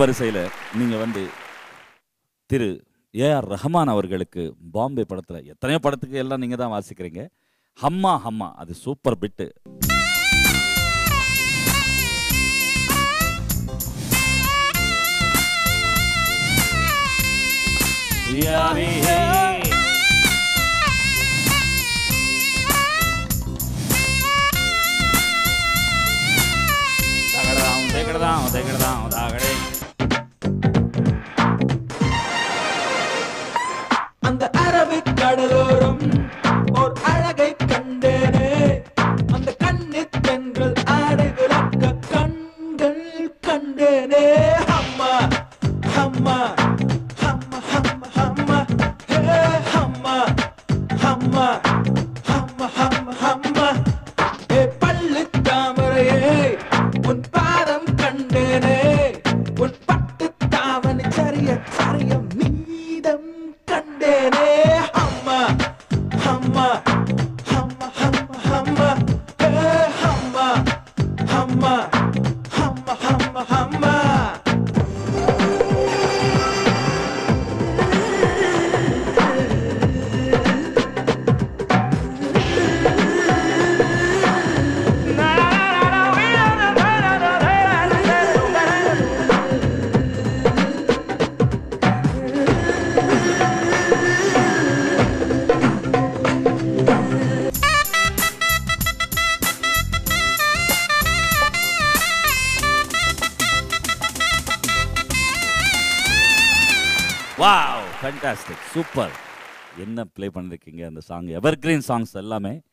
வரிசையில் நீங்கள் வந்து திரு AR.Rahman அவர்களுக்கு பாம்பே படத்தில் எத்தனையோ படத்துக்கு எல்லாம் நீங்கள் தான் வாசிக்கிறீங்க. ஹம்மா ஹம்மா அது சூப்பர் பிட்டு. அந்த அரபிக் கடலோரம் ஓர் அழகை கண்டேனே, அந்த கண்ணித் பெண்கள் ஆடை விளக்க கண்கள் கண்டேனே. ஹம்மா ஹம்மா ஹம்மா ஹம்மா ஹம்மா ஹே ஹம்மா ஹம்மா ஹம்மா ஹம்மா ஹம்மா ஏ பள்ளி தாமரையே உன் பாதம் கண்டேனே, உன் பட்டு தாவணி சரிய சரியம் மீதம் கண்டேனே. ஹம்மா ஹம்மா ஹம்மா ஹம்மா ஹம்மா ஹே ஹம்மா ஹம்மா ஹம்மா ஹம்மா ஹம்மா. Wow, fantastic, super. என்ன ப்ளே பண்ணிருக்கீங்க அந்த சாங், எவர்கிரீன் சாங்ஸ் எல்லாமே.